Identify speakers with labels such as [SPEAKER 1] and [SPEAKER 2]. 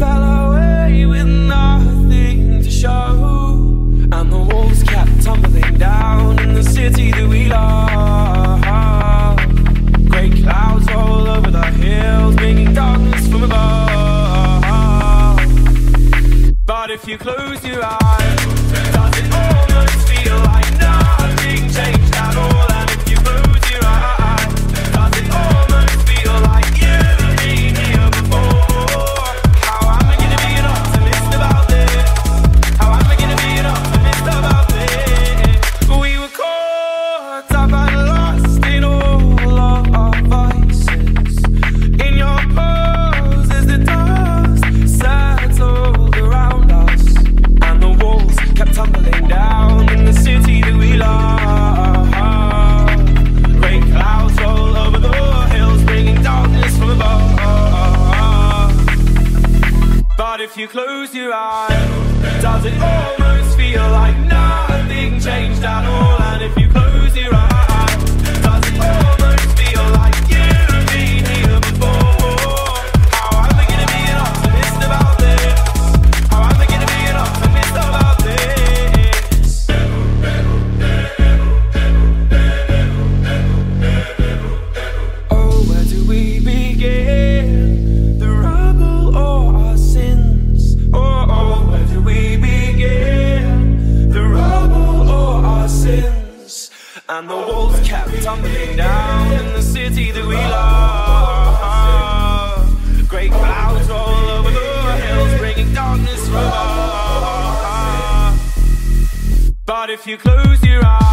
[SPEAKER 1] fell away with nothing to show, and the walls kept tumbling down in the city that we love. Grey clouds all over the hills, bringing darkness from above. But if you close your eyes, does it almost feel like nothing changed at all? And if you close your eyes, does it almost feel like you've been here before? How am I gonna be an optimist about this? How am I gonna be an optimist about this? We were caught up and lost in all of our voices, in your pose as the dust settled around us, and the walls kept tumbling down in the city that we love. Grey clouds all over the hills, bringing darkness from above. But if you close your eyes, does it almost feel like nothing changed at all? And if you close your eyes, does it almost feel like you've been here before? How am I gonna be an optimist about this? How am I gonna be an optimist about this? Oh, where do we begin? The rubble or our sins? Oh, where do we begin? The rubble or our sins? And the walls kept tumbling down in the city that we love. Grey clouds all over the hills, bringing darkness from above. But if you close your eyes,